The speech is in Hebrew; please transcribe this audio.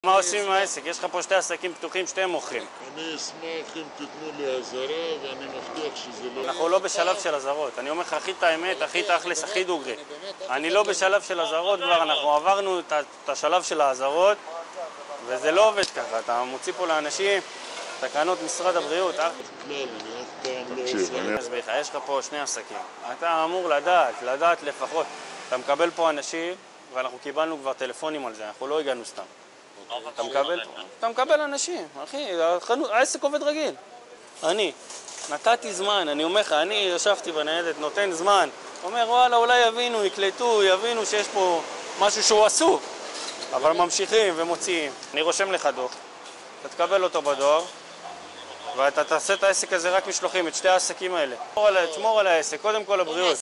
מה עושים עם העסק? יש לך פה שתי עסקים פתוחים, שתיהם מוכרים. אני אשמח אם תיתנו לי עזרה, ואני מבטיח שזה לא... אנחנו לא בשלב של עזרות. אני אומר לך הכי את האמת, הכי תכלס, הכי דוגרי. אני לא בשלב של עזרות כבר, אנחנו עברנו את השלב של העזרות, וזה לא עובד ככה. אתה מוציא פה לאנשים תקנות משרד הבריאות. כלל, אני אף פעם לא עושה... אני אסביר לך, יש לך פה שני עסקים. אתה אמור לדעת לפחות. אתה מקבל פה אנשים, ואנחנו קיבלנו כבר טלפונים על זה, אנחנו לא הגענו סתם. אתה מקבל אנשים, אחי, העסק עובד רגיל. אני נתתי זמן, אני אומר לך, אני ישבתי בניידת, נותן זמן, אומר וואלה, אולי יבינו, יקלטו, יבינו שיש פה משהו שהוא עסוק, אבל ממשיכים ומוציאים. אני רושם לך דוח, אתה תקבל אותו בדואר, ואתה תעשה את העסק הזה רק משלוחים, את שתי העסקים האלה. תשמור על העסק, קודם כל הבריאות.